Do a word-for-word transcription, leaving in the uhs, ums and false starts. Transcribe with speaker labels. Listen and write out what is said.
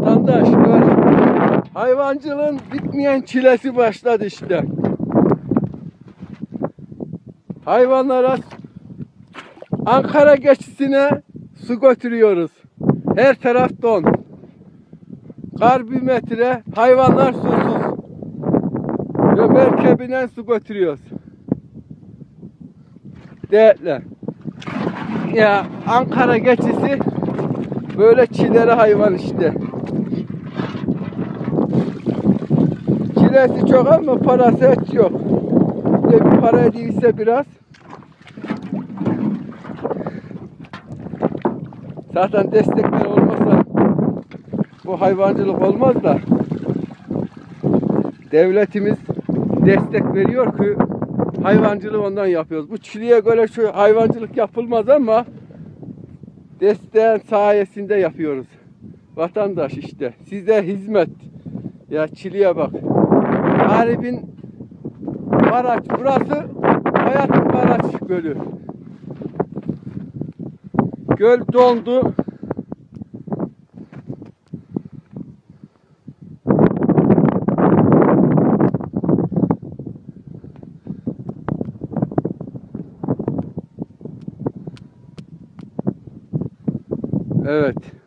Speaker 1: Vatandaş gör. Hayvancılığın bitmeyen çilesi başladı işte. Hayvanlara Ankara geçisine su götürüyoruz. Her taraf don. Kar bir metre, hayvanlar susuz. Ve merkebinden su götürüyoruz. Değerli. Ya Ankara geçisi böyle çileli hayvan işte. Çilesi çok ama parası hiç yok. Bir de bir para değilse biraz. Zaten destekler olmasa bu hayvancılık olmaz da devletimiz destek veriyor ki hayvancılığı ondan yapıyoruz. Bu çileğe göre şu hayvancılık yapılmaz ama desteğin sayesinde yapıyoruz. Vatandaş işte size hizmet. Ya çileğe bak. Garibin baraj. Burası hayatın baraj gölü. Göl dondu. Evet.